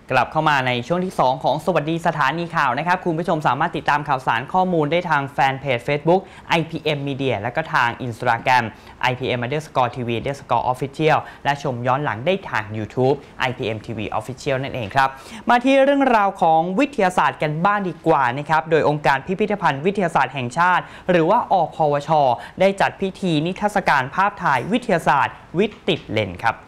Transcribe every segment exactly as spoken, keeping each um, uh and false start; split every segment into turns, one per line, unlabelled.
กลับเข้ามาในช่วงที่สองของสวัสดีสถานีข่าวนะครับคุณผู้ชมสามารถติดตามข่าวสารข้อมูลได้ทางแฟนเพจ Facebook ไอ พี เอ็ม Media และก็ทาง Instagram ไอ พี เอ็ม underscore ที วี underscore official และชมย้อนหลังได้ทาง YouTube ไอ พี เอ็ม ที วี Official นั่นเองครับมาที่เรื่องราวของวิทยาศาสตร์กันบ้างดีกว่านะครับโดยองค์การพิพิธภัณฑ์วิทยาศาสตร์แห่งชาติหรือว่าอพวช.ได้จัดพิธีนิทรรศการภาพถ่ายวิทยาศาสตร์วิทย์ติดเลนส์ครับ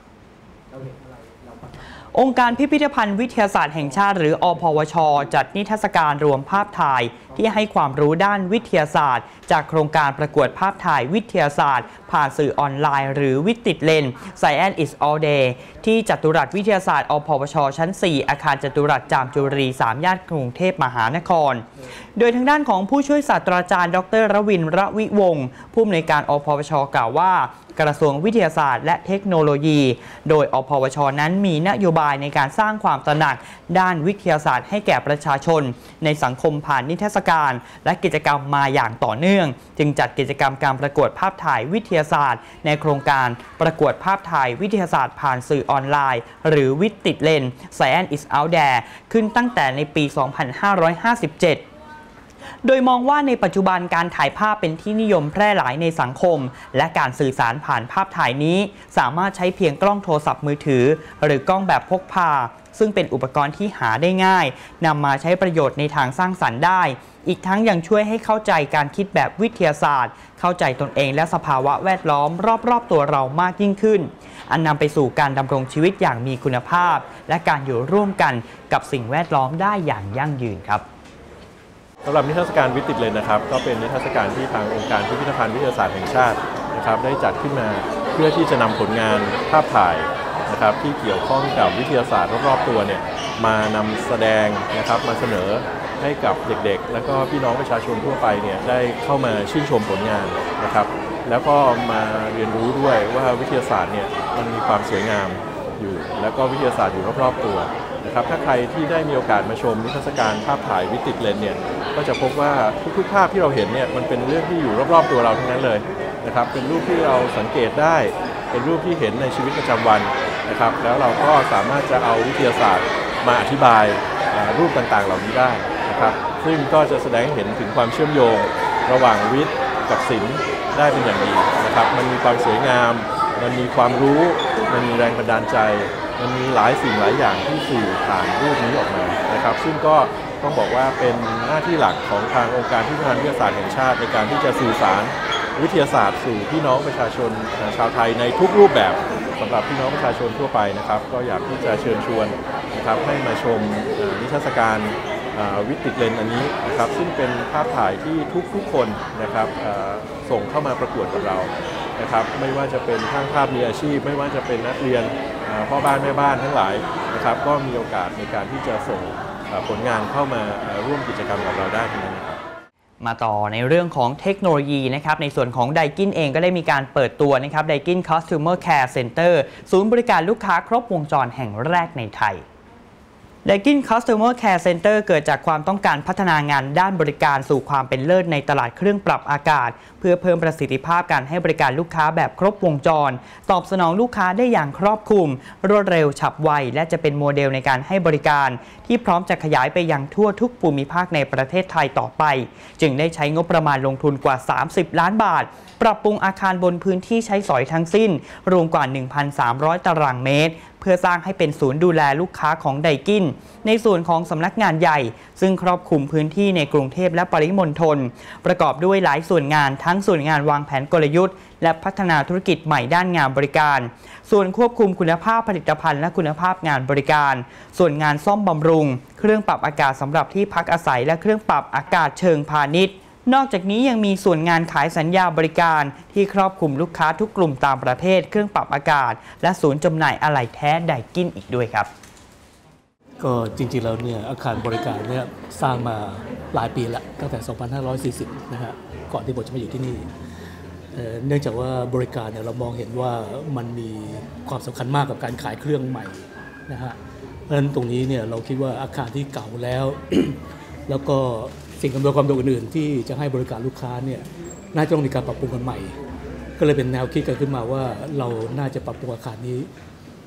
องค์การพิพิธภัณฑ์วิทยาศาสตร์แห่งชาติหรืออพวช.จัดนิทรรศการรวมภาพถ่ายที่ให้ความรู้ด้านวิทยาศาสตร์จากโครงการประกวดภาพถ่ายวิทยาศาสตร์ผ่านสื่อออนไลน์หรือวิทย์ติดเลนส์ Science is all day ที่จัตุรัสวิทยาศาสตร์อพวช.ชั้น สี่ อาคารจัตุรัสจามจุรี สาม ย่านกรุงเทพมหานครโดยทางด้านของผู้ช่วยศาสตราจารย์ดร.รวินทร์ ระวิวงศ์ผู้อำนวยการอพวช.กล่าวว่ากระทรวงวิทยาศาสตร์และเทคโนโลยีโดยอพวช.นั้นมีนโยบายในการสร้างความตระหนักด้านวิทยาศาสตร์ให้แก่ประชาชนในสังคมผ่านนิทรรศการและกิจกรรมมาอย่างต่อเนื่องจึงจัดกิจกรรมการประกวดภาพถ่ายวิทยาศาสตร์ในโครงการประกวดภาพถ่ายวิทยาศาสตร์ผ่านสื่อออนไลน์หรือวิทย์ติดเลนส์ Science is out there ขึ้นตั้งแต่ในปี สองพันห้าร้อยห้าสิบเจ็ดโดยมองว่าในปัจจุบันการถ่ายภาพเป็นที่นิยมแพร่หลายในสังคมและการสื่อสารผ่านภาพถ่ายนี้สามารถใช้เพียงกล้องโทรศัพท์มือถือหรือกล้องแบบพกพาซึ่งเป็นอุปกรณ์ที่หาได้ง่ายนำมาใช้ประโยชน์ในทางสร้างสรรค์ได้อีกทั้งยังช่วยให้เข้าใจการคิดแบบวิทยาศาสตร์เข้าใจตนเองและสภาวะแวดล้อมรอบๆตัวเรามากยิ่งขึ้นอันนำไปสู่การดำรงชีวิตอย่างมีคุณภาพและการอยู่ร่วมกันกับสิ่งแวดล้อมได้อย่างยั่งยืนครับ
สำหรับนิทรรศการวิทย์ติดเลนส์นะครับก็เป็นนิทรรศการที่ทางองค์การพิพิธภัณฑ์วิทยาศาสตร์แห่งชาตินะครับได้จัดขึ้นมาเพื่อที่จะนำผลงานภาพถ่ายนะครับที่เกี่ยวข้องกับวิทยาศาสตร์รอบๆตัวเนี่ยมานำแสดงนะครับมาเสนอให้กับเด็กๆและก็พี่น้องประชาชนทั่วไปเนี่ยได้เข้ามาชื่นชมผลงานนะครับแล้วก็มาเรียนรู้ด้วยว่าวิทยาศาสตร์เนี่ยมันมีความสวยงามอยู่แล้วก็วิทยาศาสตร์อยู่รอบๆตัวนะครับถ้าใครที่ได้มีโอกาสมาชมนิทรรศการภาพถ่ายวิทย์ติดเลนส์เนี่ยก็จะพบว่าทุกๆภาพที่เราเห็นเนี่ยมันเป็นเรื่องที่อยู่รอบๆตัวเราทั้งนั้นเลยนะครับเป็นรูปที่เราสังเกตได้เป็นรูปที่เห็นในชีวิตประจำวันนะครับแล้วเราก็สามารถจะเอาวิทยาศาสตร์มาอธิบายรูปต่างๆเหล่านี้ได้นะครับซึ่งก็จะแสดงให้เห็นถึงความเชื่อมโยงระหว่างวิทย์กับศิลป์ได้เป็นอย่างดีนะครับมันมีความสวยงามมันมีความรู้มันมีแรงบันดาลใจมันมีหลายสิ่งหลายอย่างที่สื่อผ่านรูปนี้ออกมานะครับซึ่งก็ต้องบอกว่าเป็นหน้าที่หลักของทางองค์การพิพิธภัณฑ์วิทยาศาสตร์แห่งชาติในการที่จะสื่อสารวิทยาศาสตร์สู่พี่น้องประชาชนชาวไทยในทุกรูปแบบสำหรับพี่น้องประชาชนทั่วไปนะครับก็อยากที่จะเชิญชวนนะครับให้มาชมนิทรรศการวิทย์ติดเลนส์อันนี้นะครับซึ่งเป็นภาพถ่ายที่ทุกๆคนนะครับส่งเข้ามาประกวดกับเรานะครับไม่ว่าจะเป็นช่างภาพมืออาชีพไม่ว่าจะเป็นนักเรียนพ่อบ้านแม่บ้านทั้งหลายนะครับก็มีโอกาสในการที่จะส่งผลงานเข้ามาร่วมกิจกรรมกับเราได้ทั้งนั้นนะครับ
มาต่อในเรื่องของเทคโนโลยีนะครับในส่วนของไดกินเองก็ได้มีการเปิดตัวนะครับไดกิน Customer Care Center ศูนย์บริการลูกค้าครบวงจรแห่งแรกในไทยไดกิน Customer Care Center เกิดจากความต้องการพัฒนางานด้านบริการสู่ความเป็นเลิศในตลาดเครื่องปรับอากาศเพื่อเพิ่มประสิทธิภาพการให้บริการลูกค้าแบบครบวงจรตอบสนองลูกค้าได้อย่างครอบคลุมรวดเร็วฉับไวและจะเป็นโมเดลในการให้บริการที่พร้อมจะขยายไปยังทั่วทุกภูมิภาคในประเทศไทยต่อไปจึงได้ใช้งบประมาณลงทุนกว่าสามสิบล้านบาทปรับปรุงอาคารบนพื้นที่ใช้สอยทั้งสิ้นรวมกว่า หนึ่งพันสามร้อย ตารางเมตรเพื่อสร้างให้เป็นศูนย์ดูแลลูกค้าของไดกินในส่วนของสำนักงานใหญ่ซึ่งครอบคลุมพื้นที่ในกรุงเทพและปริมณฑลประกอบด้วยหลายส่วนงานทั้งส่วนงานวางแผนกลยุทธ์และพัฒนาธุรกิจใหม่ด้านงานบริการส่วนควบคุมคุณภาพผลิตภัณฑ์และคุณภาพงานบริการส่วนงานซ่อมบำรุงเครื่องปรับอากาศสำหรับที่พักอาศัยและเครื่องปรับอากาศเชิงพาณิชย์นอกจากนี้ยังมีส่วนงานขายสัญญาบริการที่ครอบคลุมลูกค้าทุกกลุ่มตามประเภทเครื่องปรับอากาศและศูนย์จำหน่ายอะไหล่แท้ไดกินอีกด้วยครับ
ก็จริงๆแล้วเนี่ยอาคารบริการเนี่ยสร้างมาหลายปีแล้วตั้งแต่ สองพันห้าร้อยสี่สิบ นะฮะก่อนที่ผมจะมาอยู่ที่นี่เนื่องจากว่าบริการเนี่ยเรามองเห็นว่ามันมีความสำคัญมากกับการขายเครื่องใหม่นะฮะเพราะฉะนั้นตรงนี้เนี่ยเราคิดว่าอาคารที่เก่าแล้ว แล้วก็สิ่งอำนวยความสะดวกอื่นๆที่จะให้บริการลูกค้าเนี่ยน่าจะต้องมีการปรับปรุงกันใหม่ก็เลยเป็นแนวคิดกันขึ้นมาว่าเราน่าจะปรับปรุงอาคารนี้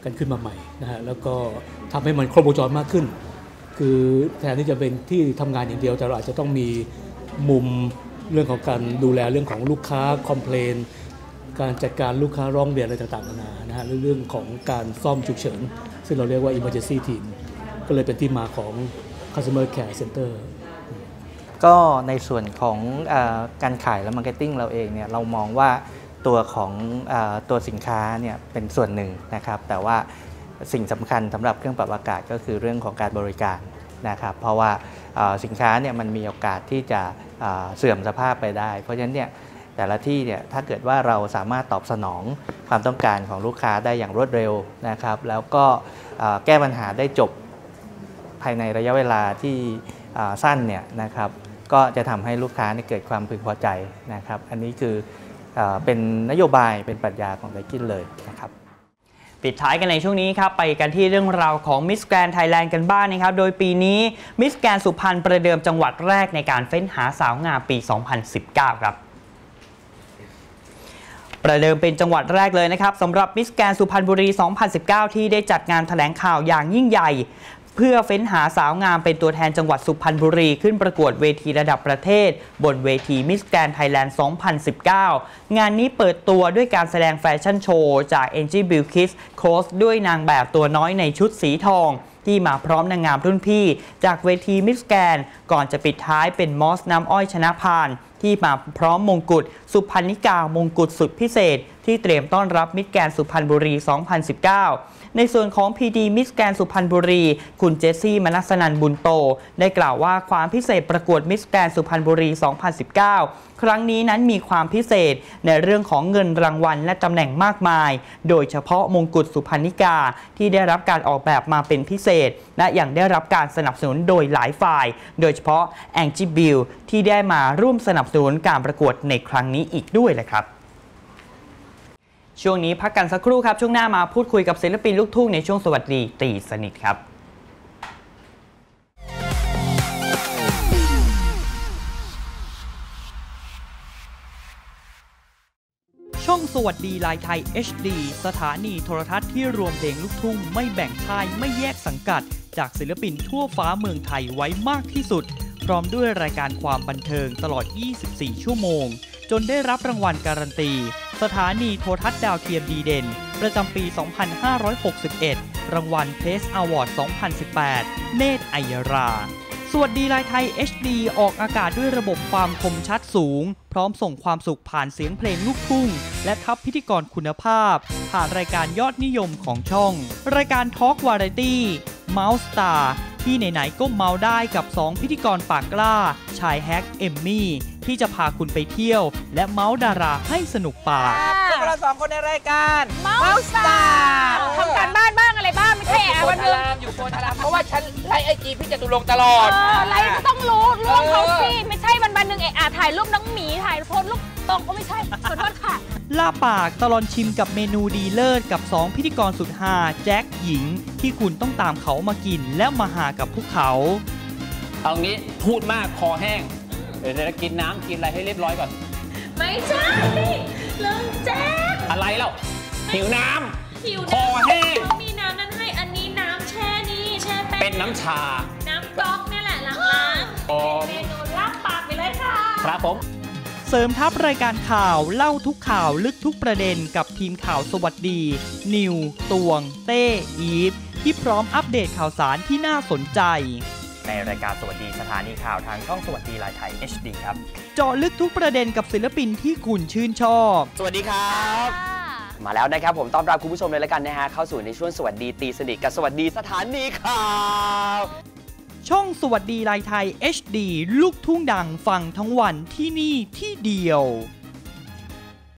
กันขึ้นมาใหม่นะฮะแล้วก็ทำให้มันครบวงจรมากขึ้นคือแทนที่จะเป็นที่ทำงานอย่างเดียวแต่เราอาจจะต้องมีมุมเรื่องของการดูแลเรื่องของลูกค้าคอมเพลนการจัดการลูกค้าร้องเรียนอะไรต่างๆนานานะฮะเรื่องของการซ่อมฉุกเฉินซึ่งเราเรียกว่า emergency team ก็เลยเป็นที่มาของ customer care center
ก็ในส่วนของเอ่อการขายและมาร์เก็ตติ้งเราเองเนี่ยเรามองว่าตัวของเอ่อตัวสินค้าเนี่ยเป็นส่วนหนึ่งนะครับแต่ว่าสิ่งสำคัญสำหรับเครื่องปรับอากาศก็คือเรื่องของการบริการนะครับเพราะว่าสินค้าเนี่ยมันมีโอกาสที่จะเสื่อมสภาพไปได้เพราะฉะนั้นเนี่ยแต่ละที่เนี่ยถ้าเกิดว่าเราสามารถตอบสนองความต้องการของลูกค้าได้อย่างรวดเร็วนะครับแล้วก็แก้ปัญหาได้จบภายในระยะเวลาที่สั้นเนี่ยนะครับก็จะทำให้ลูกค้าเกิดความพึงพอใจนะครับอันนี้คือเป็นนโยบายเป็นปรัชญาของไดกินเลยนะครับ
ปิดท้ายกันในช่วงนี้ครับไปกันที่เรื่องราวของ Miss Grand Thailand กันบ้าง น, นะครับโดยปีนี้ Miss Grand สุพรรณประเดิมจังหวัดแรกในการเฟ้นหาสาวงามปี สองพันสิบเก้า ครับประเดิมเป็นจังหวัดแรกเลยนะครับสำหรับ Miss Grand สุพรรณบุรี สองพันสิบเก้า ที่ได้จัดงานแถลงข่าวอย่างยิ่งใหญ่เพื่อเฟ้นหาสาวงามเป็นตัวแทนจังหวัดสุพรรณบุรีขึ้นประกวดเวทีระดับประเทศบนเวที Miss Grand Thailand สองพันสิบเก้า งานนี้เปิดตัวด้วยการแสดงแฟชั่นโชว์จาก เอ็น จี Bilkis โค้ชด้วยนางแบบตัวน้อยในชุดสีทองที่มาพร้อมนางงามรุ่นพี่จากเวที Miss Grand ก่อนจะปิดท้ายเป็นมอสน้ำอ้อยชนะพานที่มาพร้อมมงกุฎสุพรรณิกามงกุฎสุดพิเศษที่เตรียมต้อนรับ Miss Grand สุพรรณบุรี สองพันสิบเก้าในส่วนของ พี ดี Miss Grand สุพรรณบุรีคุณเจสซี่มนัสนันท์บุญโตได้กล่าวว่าความพิเศษประกวด Miss Grand สุพรรณบุรี สองพันสิบเก้า ครั้งนี้นั้นมีความพิเศษในเรื่องของเงินรางวัลและตำแหน่งมากมายโดยเฉพาะมงกุฎสุพรรณิกาที่ได้รับการออกแบบมาเป็นพิเศษและยังได้รับการสนับสนุนโดยหลายฝ่ายโดยเฉพาะ แองจี้ บิล ที่ได้มาร่วมสนับสนุนการประกวดในครั้งนี้อีกด้วยแหละครับช่วงนี้พักกันสักครู่ครับช่วงหน้ามาพูดคุยกับศิลปินลูกทุ่งในช่วงสวัสดีตีสนิทครับช่องสวัสดีลายไทย เอช ดี สถานีโทรทัศน์ที่รวมเพลงลูกทุ่งไม่แบ่งค่ายไม่แยกสังกัดจากศิลปินทั่วฟ้าเมืองไทยไว้มากที่สุดพร้อมด้วยรายการความบันเทิงตลอดยี่สิบสี่ชั่วโมงจนได้รับรางวัลการันตีสถานีโทรทัศน์ดาวเทียมดีเด่นประจำปี สองพันห้าร้อยหกสิบเอ็ด รางวัล Press Award สองพันสิบแปด เนตร อัยรา สวัสดีลายไทย เอช ดี ออกอากาศด้วยระบบความคมชัดสูงพร้อมส่งความสุขผ่านเสียงเพลงลูกทุ่งและทัพพิธีกรคุณภาพผ่านรายการยอดนิยมของช่องรายการทอล์กวาไรตี้เมาส์สตาร์ที่ไหนๆก็เมาได้กับสองพิธีกรปากกล้าชายแฮกเอมมี่ที่จะพาคุณไปเที่ยวและเมาส์ดาราให้สนุกปาก
พวกเราสองคนในรายการเมาส์สตาร์ทำการบ้านบ้างอะไรบ้างไม่ใช่แอบวันนึงอยู่โพธารามเพราะว่าฉันไลฟ์ไอจีพี่จตุรงค์ตลอดไลฟ์ก็ต้องรู้เรื่องเขาสิไม่ใช่วันวันหนึ่งเอะอะถ่ายรูปน้องหมีถ่ายโพสรูปตรงก็ไม่ใช่ขอโทษค่ะ
ล่าปากตลอดชิมกับเมนูดีเลิศกับสองพิธีกรสุดฮาแจ็คหญิงที่คุณต้องตามเขามากินและมาหากับพวกเขา
เอางี้พูดมากคอแห้งเดี๋ยวจะกินน้ำกินอะไรให้เรียบร้อยก่อน
ไม่ใช่เรื่องแจ็ค
อะไรเล่าหิวน้ำหิวคอแห้ง
มีน้ำนั้นให้อันนี้น้ำแช่นี่แช่แป้ง
เป็นน้ำชา
น้ำก๊อกนี่แหละล้างๆเมนูลาบปากไปเลยค่ะ
ครับผม
เสริมทัพรายการข่าวเล่าทุกข่าวลึกทุกประเด็นกับทีมข่าวสวัสดีนิวตวงเต้อีฟที่พร้อมอัปเดตข่าวสารที่น่าสนใจในรายการสวัสดีสถานีข่าวทางช่องสวัสดีลายไทย เอช ดี ครับเจาะลึกทุกประเด็นกับศิลปินที่คุณชื่นชอบ
สวัสดีครับมาแล้วนะครับผมต้อนรับคุณผู้ชมเลยแล้วกันนะฮะเข้าสู่ในช่วงสวัสดีตีสนิทกับสวัสดีสถานีข่าว
ช่องสวัสดีลายไทย เอช ดี ลูกทุ่งดังฟังทั้งวันที่นี่ที่เดียว